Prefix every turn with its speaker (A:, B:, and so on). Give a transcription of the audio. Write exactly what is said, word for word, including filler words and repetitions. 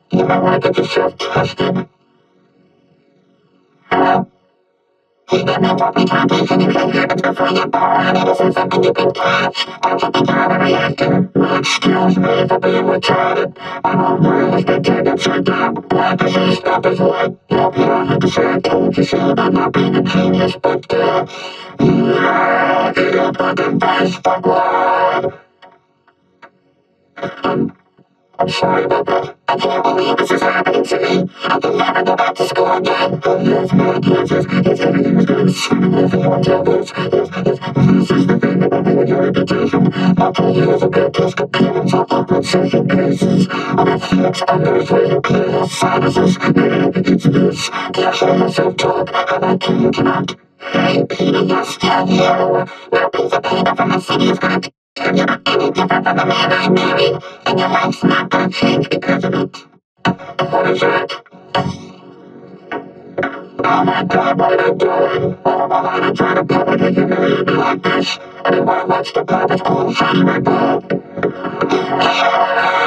A: You might want to get yourself tested. Hello? You don't know what we can't be anything happens before you're born. It isn't something you can catch. Don't you think you're overreacting? My excuse me for being retarded. I'm all world been turned upside down. Black is east, up is white. Nope, you don't have to say I told you so. I'm not being a genius, but uh, yeah, get your fucking face, fuck what? Um, I'm sorry about that. I can't believe this is happening to me. I can never go back to school again. Oh yes, Lord, yes, yes, yes, everything was going swimming over your tables. Yes, yes, this is the thing about doing your reputation. After years of grotesque appearance of awkward social cases, and it flicks under his way to clear his sinuses. No, it's this. Casual yourself talk, and I kid you not. Hey, Peter, you're still you. No piece of paper from the city is gonna turn you to any different from the man I married, and your life's not gonna change because of it. What is it? Oh my god, what am I doing? Oh, why am I trying to publicly humiliate me like this? I didn't want to watch the purpose cool shiny my butt.